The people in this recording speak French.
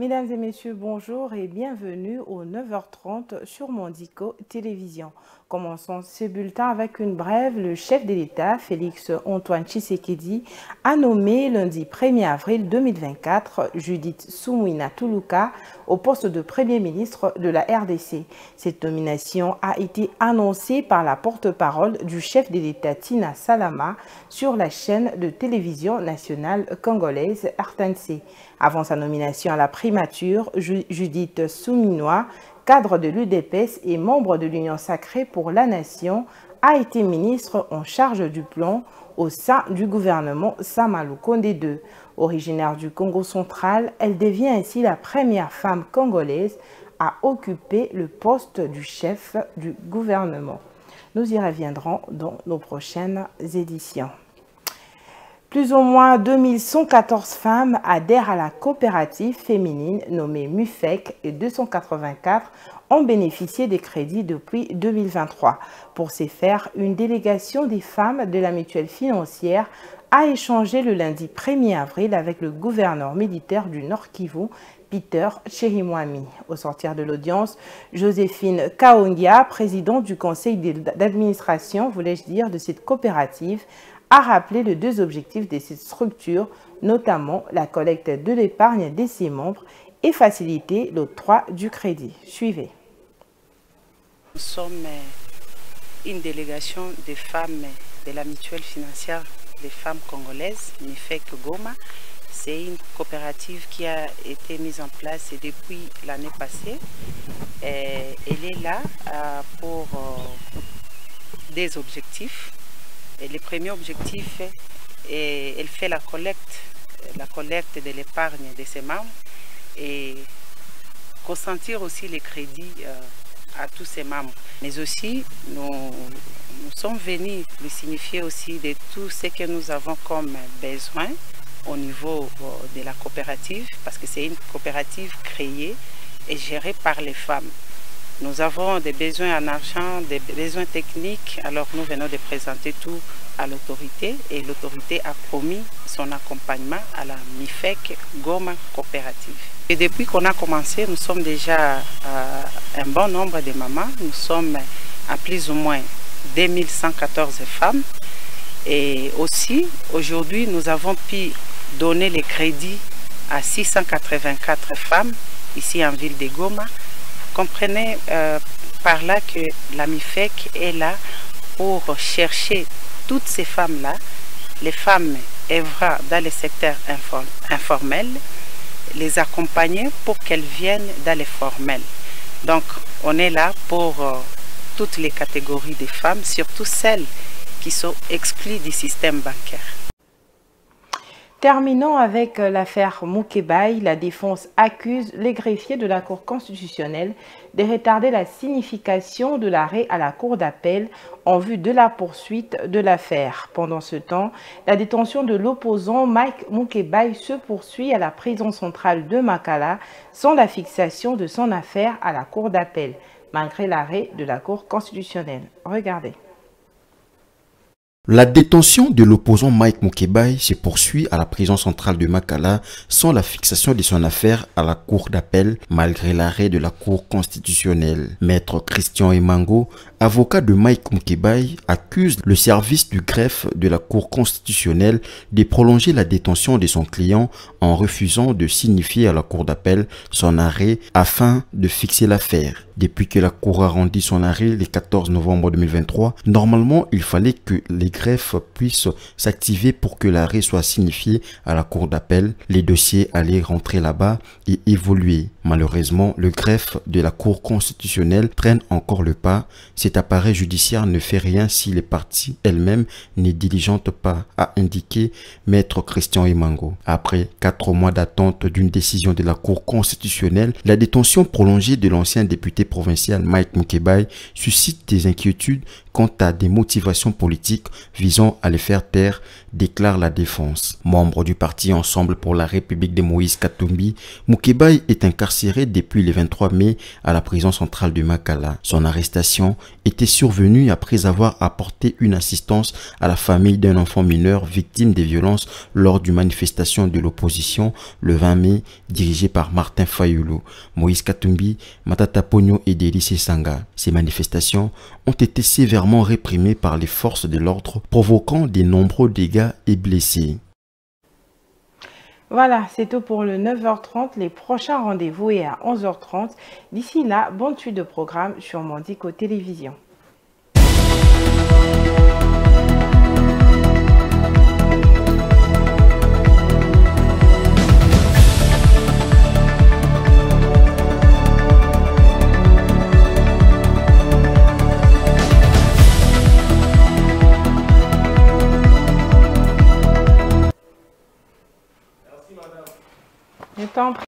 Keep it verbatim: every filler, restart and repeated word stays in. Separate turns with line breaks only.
Mesdames et messieurs, bonjour et bienvenue au neuf heures trente sur Mondico Télévision. Commençons ce bulletin avec une brève. Le chef de l'État, Félix Antoine Tshisekedi, a nommé lundi premier avril deux mille vingt-quatre Judith Suminwa Tuluka au poste de Premier ministre de la R D C. Cette nomination a été annoncée par la porte-parole du chef de l'État Tina Salama sur la chaîne de télévision nationale congolaise R T N C. Avant sa nomination à la primature, Judith Suminwa, cadre de l'U D P S et membre de l'Union sacrée pour la nation, a été ministre en charge du plan au sein du gouvernement Samalou Kondé deux. Originaire du Congo central, elle devient ainsi la première femme congolaise à occuper le poste du chef du gouvernement. Nous y reviendrons dans nos prochaines éditions. Plus ou moins deux mille cent quatorze femmes adhèrent à la coopérative féminine nommée MUFEC et deux cent quatre-vingt-quatre ont bénéficié des crédits depuis deux mille vingt-trois. Pour ce faire, une délégation des femmes de la mutuelle financière a échangé le lundi premier avril avec le gouverneur militaire du Nord Kivu, Peter Chirimwami. Au sortir de l'audience, Joséphine Kaongia, présidente du conseil d'administration, voulais-je dire, de cette coopérative, a rappelé les deux objectifs de cette structure, notamment la collecte de l'épargne de ses membres et faciliter l'octroi du crédit. Suivez.
Nous sommes une délégation des femmes de la mutuelle financière des femmes congolaises, MUFEC Goma. C'est une coopérative qui a été mise en place depuis l'année passée. Et elle est là pour des objectifs. Et le premier objectif, est, elle fait la collecte, la collecte de l'épargne de ses membres et consentir aussi les crédits euh, à tous ses membres. Mais aussi, nous, nous sommes venus lui signifier aussi de tout ce que nous avons comme besoin au niveau de la coopérative, parce que c'est une coopérative créée et gérée par les femmes. Nous avons des besoins en argent, des besoins techniques, alors nous venons de présenter tout à l'autorité et l'autorité a promis son accompagnement à la MUFEC Goma coopérative. Et depuis qu'on a commencé, nous sommes déjà euh, un bon nombre de mamans, nous sommes à plus ou moins deux mille cent quatorze femmes et aussi aujourd'hui nous avons pu donner les crédits à six cent quatre-vingt-quatre femmes ici en ville de Goma. Comprenez euh, par là que la MUFEC est là pour chercher toutes ces femmes-là, les femmes œuvrant dans le secteur informel, les accompagner pour qu'elles viennent dans les formels. Donc, on est là pour euh, toutes les catégories de femmes, surtout celles qui sont exclues du système bancaire.
Terminons avec l'affaire Moukébaye. La défense accuse les greffiers de la Cour constitutionnelle de retarder la signification de l'arrêt à la Cour d'appel en vue de la poursuite de l'affaire. Pendant ce temps, la détention de l'opposant Mike Moukébaye se poursuit à la prison centrale de Makala sans la fixation de son affaire à la Cour d'appel, malgré l'arrêt de la Cour constitutionnelle. Regardez.
La détention de l'opposant Mike Moukébaye se poursuit à la prison centrale de Makala sans la fixation de son affaire à la cour d'appel malgré l'arrêt de la cour constitutionnelle. Maître Christian Emango, avocat de Mike Moukébaye, accuse le service du greffe de la cour constitutionnelle de prolonger la détention de son client en refusant de signifier à la cour d'appel son arrêt afin de fixer l'affaire. Depuis que la cour a rendu son arrêt le quatorze novembre deux mille vingt-trois, normalement il fallait que les greffes puissent s'activer pour que l'arrêt soit signifié à la cour d'appel. Les dossiers allaient rentrer là-bas et évoluer. Malheureusement, le greffe de la cour constitutionnelle traîne encore le pas. Cet appareil judiciaire ne fait rien si les parties elles-mêmes ne diligentent pas, a indiqué Maître Christian Emango. Après quatre mois d'attente d'une décision de la cour constitutionnelle, la détention prolongée de l'ancien député provincial Mike Moukébaye suscite des inquiétudes quant à des motivations politiques visant à les faire taire, déclare la défense. Membre du parti Ensemble pour la République de Moïse Katumbi, Moukébaye est incarcéré depuis le vingt-trois mai à la prison centrale de Makala. Son arrestation était survenue après avoir apporté une assistance à la famille d'un enfant mineur victime des violences lors d'une manifestation de l'opposition le vingt mai dirigée par Martin Fayoulou, Moïse Katumbi, Matata Pogno et Délice Sanga. Ces manifestations ont été sévèrement réprimées par les forces de l'ordre, provoquant de nombreux dégâts et blessés.
Voilà, c'est tout pour le neuf heures trente. Les prochains rendez-vous est à onze heures trente. D'ici là, bonne suite de programme sur Mondico Télévision. Je t'en prie.